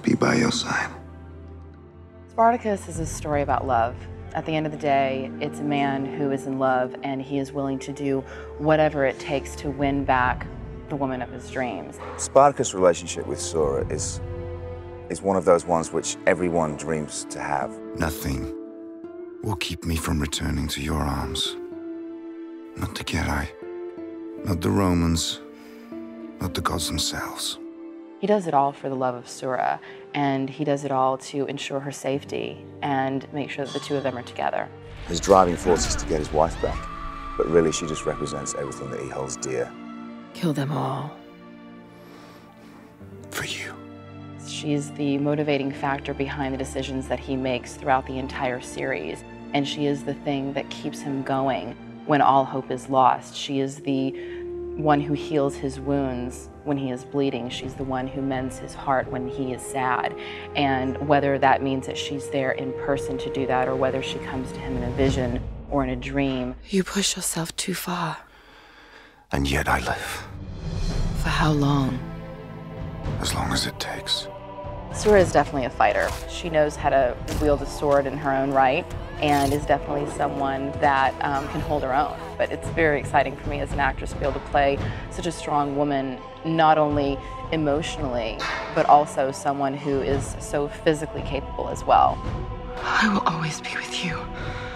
be by your side. Spartacus is a story about love. At the end of the day, it's a man who is in love and he is willing to do whatever it takes to win back the woman of his dreams. Spartacus' relationship with Sora is one of those ones which everyone dreams to have. Nothing will keep me from returning to your arms. Not the Jedi, not the Romans, not the gods themselves. He does it all for the love of Sura, and he does it all to ensure her safety and make sure that the two of them are together. His driving force is to get his wife back, but really she just represents everything that he holds dear. Kill them all. For you. She's the motivating factor behind the decisions that he makes throughout the entire series, and she is the thing that keeps him going when all hope is lost. She is the one who heals his wounds when he is bleeding. She's the one who mends his heart when he is sad. And whether that means that she's there in person to do that or whether she comes to him in a vision or in a dream. You push yourself too far. And yet I live. For how long? As long as it takes. Sura is definitely a fighter. She knows how to wield a sword in her own right and is definitely someone that can hold her own. But it's very exciting for me as an actress to be able to play such a strong woman, not only emotionally, but also someone who is so physically capable as well. I will always be with you.